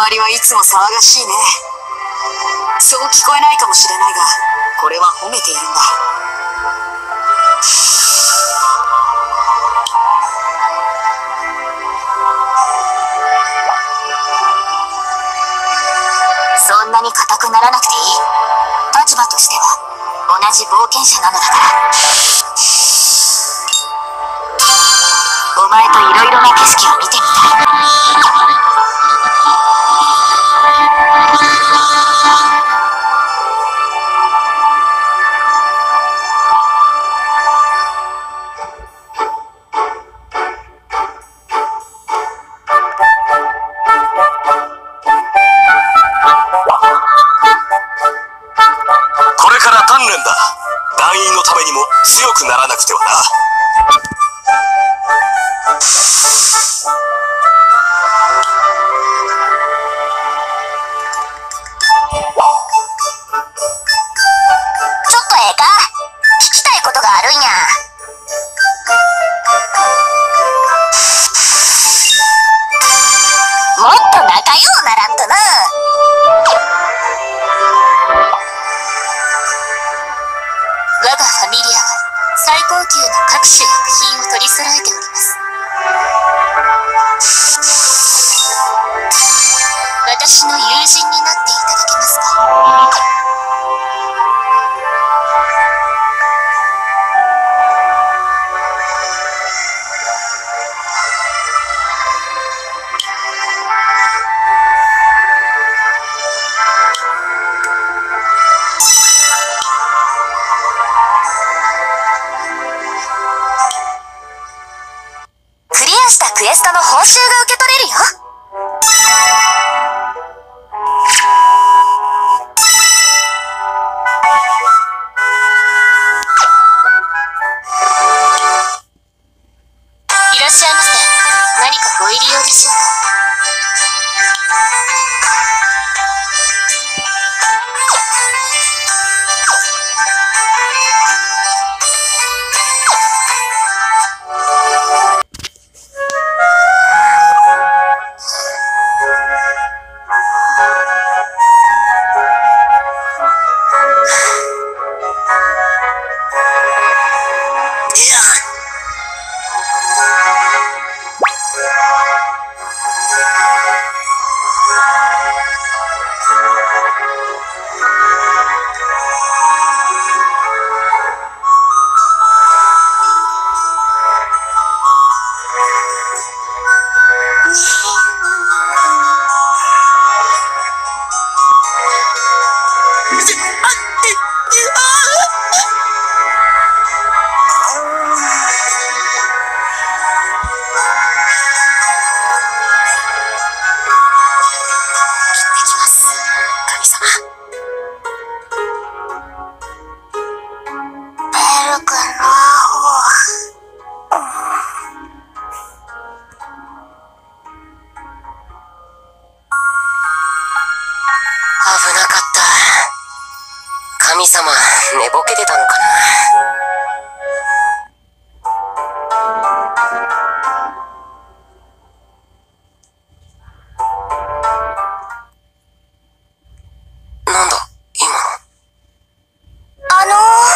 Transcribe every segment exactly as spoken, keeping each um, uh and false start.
周りはいつも騒がしいね。そう聞こえないかもしれないが、これは褒めているんだ。そんなに硬くならなくていい。立場としては同じ冒険者なのだから。お前といろいろな景色を見てみたい。 これから鍛錬だ。団員のためにも強くならなくてはな。 ちょっとええか、聞きたいことがあるんや。もっと仲良うならんとな。我がファミリアは最高級の各種薬品を取り揃えております。私の友人になっていただけますか？クリアしたクエストの報酬が受け取れるよ。いらっしゃいませ。何かご入り用でしょうか？神様、寝ぼけてたのかな。なんだ今の。あの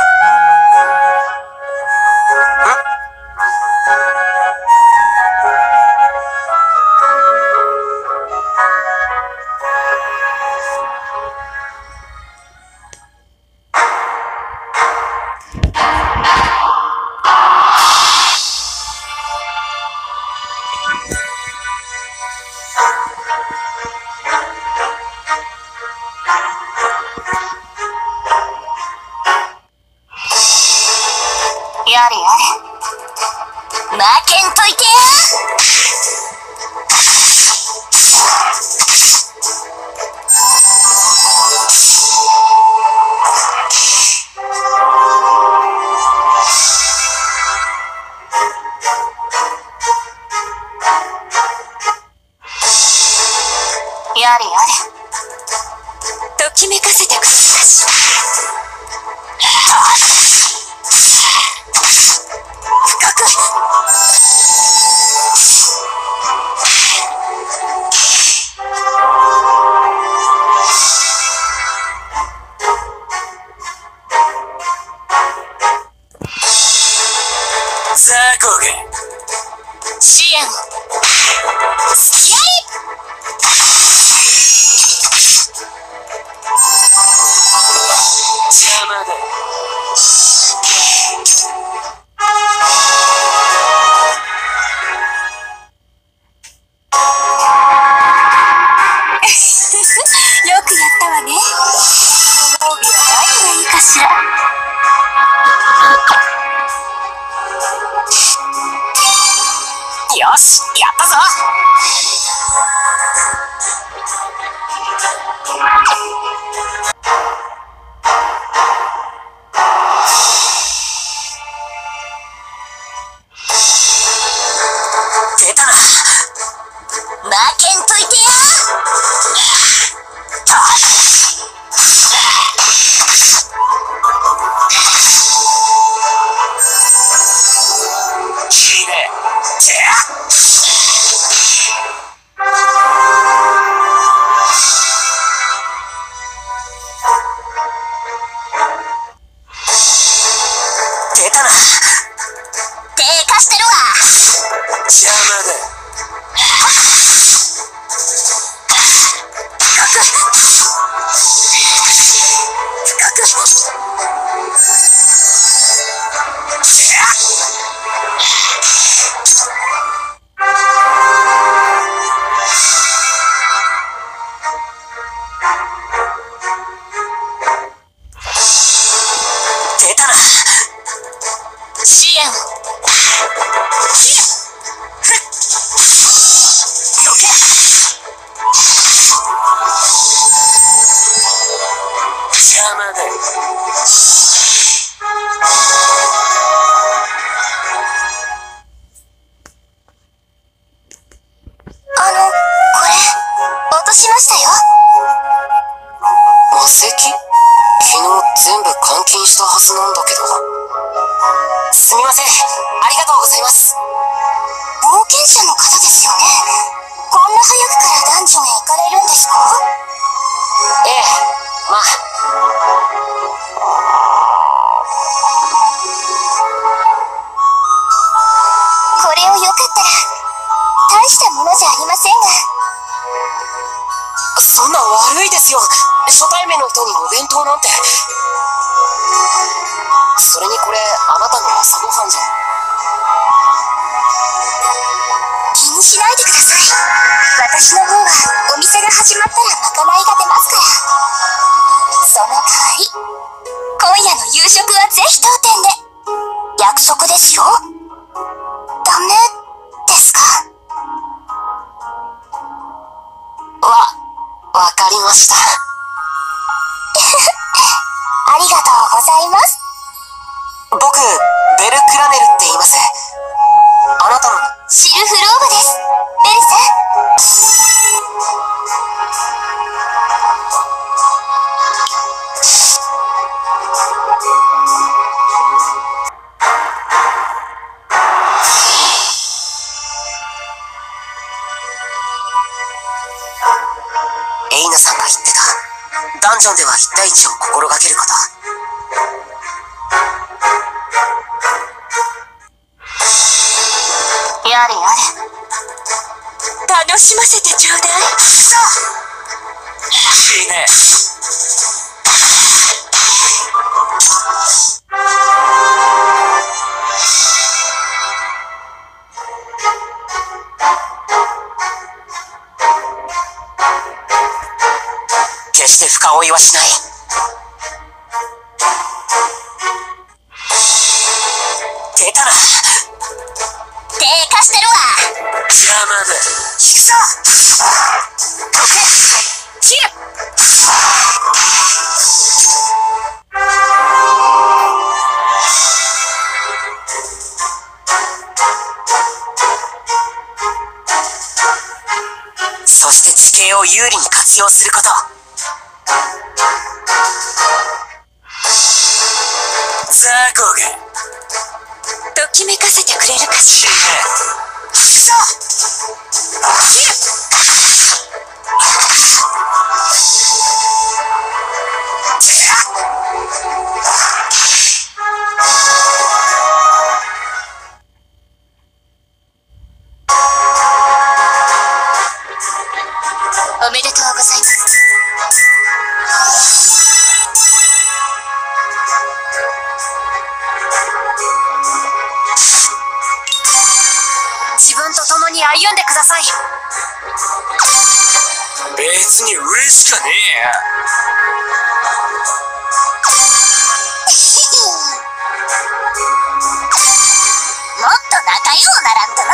やれやれ、負けんといてや。やれやれ、ときめかせてくれたし。深く。 付き合い。 邪魔だ。 よくやったわね。ご褒美は何がいいかしら。 よし、やったぞ。出たな。 負けんといてや。 きれい。てや。出たな。 手貸してるわ。 邪魔だ。出たな。 支援。 どけ。邪魔だ。 あの、これ落としましたよ。 魔石？昨日全部換金したはずなんだけど。すみません、ありがとうございます。 冒険者の方ですよね。こんな早くからダンジョンへ行かれるんですか？ ええ、まあ。 これをよかったら大したものじゃありませんが。 そんな悪いですよ。初対面の人にお弁当なんて。それにこれあなたの朝ごはんじゃ。 気にしないでください。私の方はお店が始まったらまかないが出ますから。その代わり今夜の夕食はぜひ当店で。約束ですよ。ダメですか？ わ、わかりました。 ありがとうございます。 僕、ベルクラネルって言います。あなたの。 シルフローブです。ベルさん。 エイナさんが言ってたダンジョンではいち対いちを心がけること。 やれやれ。楽しませてちょうだい。 いいね。決して深追いはしない。出たな。 手貸してるわ。 邪魔だ。引くぞ。どけ。 切る。 そして地形を有利に活用すること。ザコがときめかせてくれるかしら。 引くぞ。 切る。 さい。 別に嬉しかねえや。 もっと仲良うならんとな。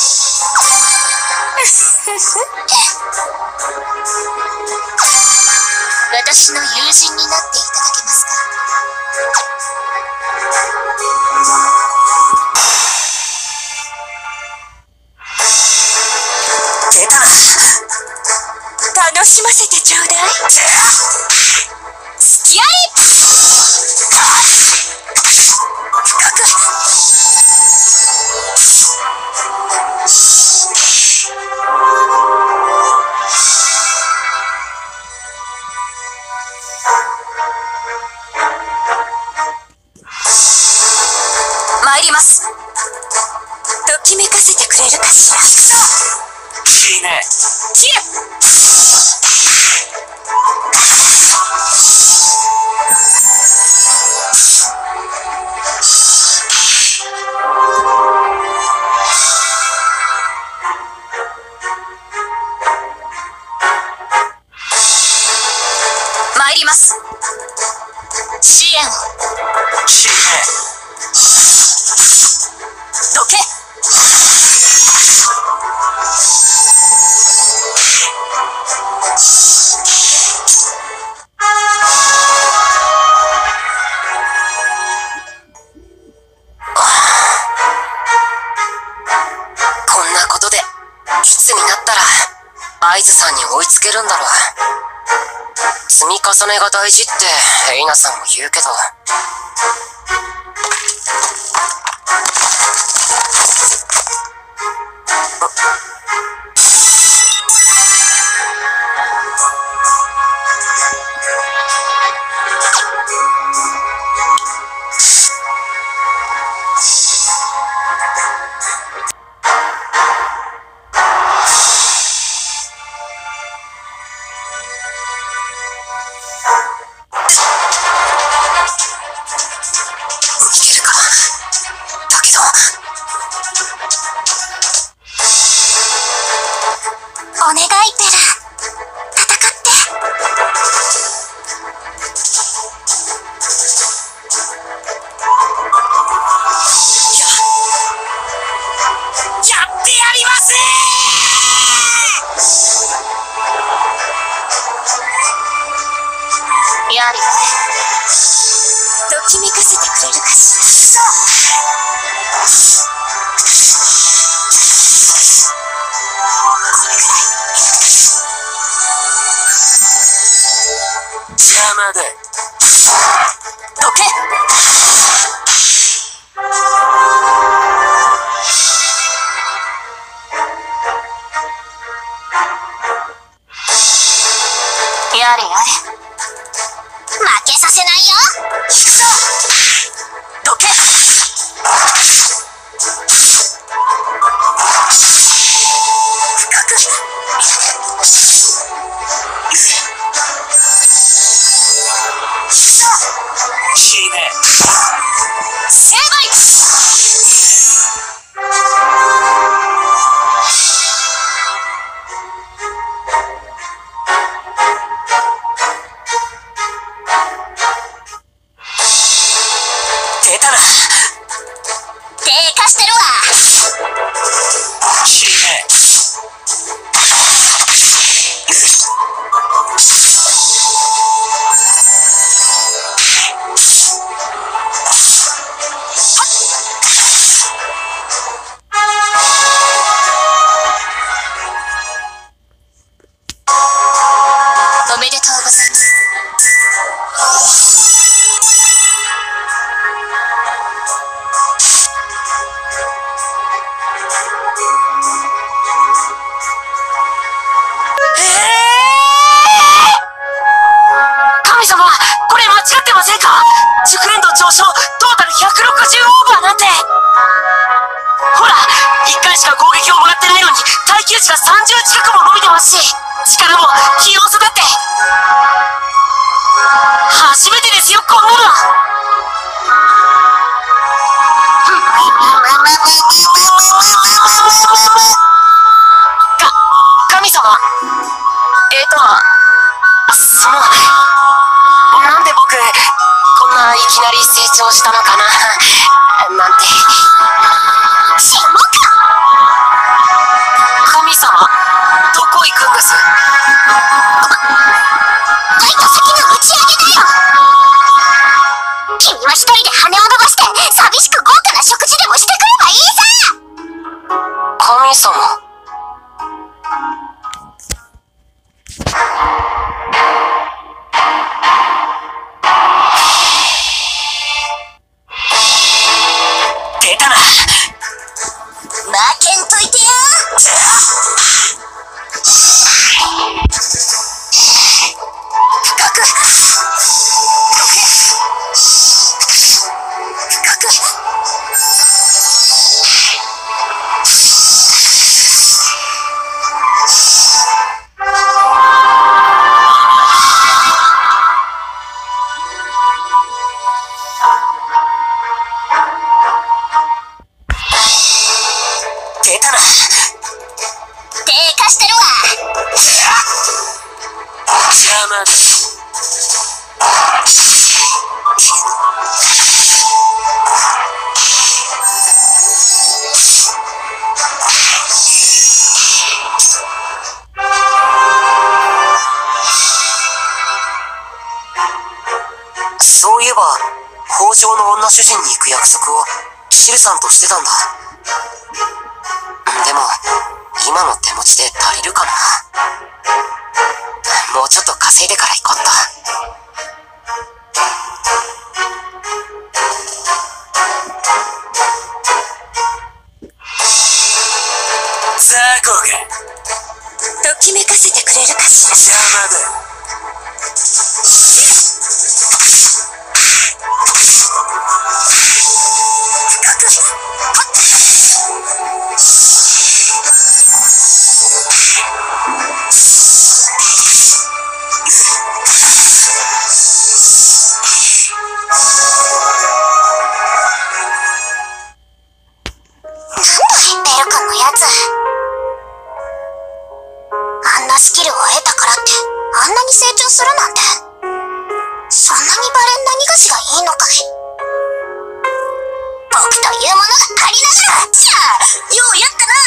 私の友人になっていただけますか？ 出たな。 楽しませてちょうだい。付き合い深く。参ります。ときめかせてくれるかしら。 いいね。 切る。参ります。支援を。 いいね。 どけ。 こんなことでいつになったら合図さんに追いつけるんだろう。積み重ねが大事ってエイナさんも言うけど、 お願いペラ、戦って。 や、やってやりますー。やれ、ときめかせてくれるかしら。 邪魔だ。 どけ。やれやれ、負けさせないよ。引くぞ。どけ。深く。 いいね。 成敗。 出たな。 低下してるわ。 いいね。 おめでとうございます。 神様、これ間違ってませんか？熟練度上昇、トータルひゃくろくじゅうオーバーなんて。ほら、いっかいしか攻撃をもらってないのに耐久値がさんじゅう近くも伸びてますし、力も器用さだって初めてですよ、こんなの。 長したのかななんて。 しまった。 神様、どこ行くんです？ バイト先の打ち上げだよ。君は一人で羽を伸ばして寂しく豪華な食事でもしてくればいいさ。 神様。 出たな。 負けんといてよ。深く深く出たな。 低下してるわ。 邪魔だ。そういえば北条の女主人に行く約束をシルさんとしてたんだ。でも今の手持ちで足りるかな。もうちょっと稼いでから行こうっと。ザコがときめかせてくれるかしら。 邪魔だ。 ベル君のやつ、あんなスキルを得たからってあんなに成長するなんて、そんなにバレン何がしがいいのかい。僕というものがありながら、じゃあようやったな。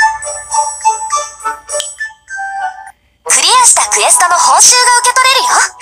クリアしたクエストの報酬が受け取れるよ。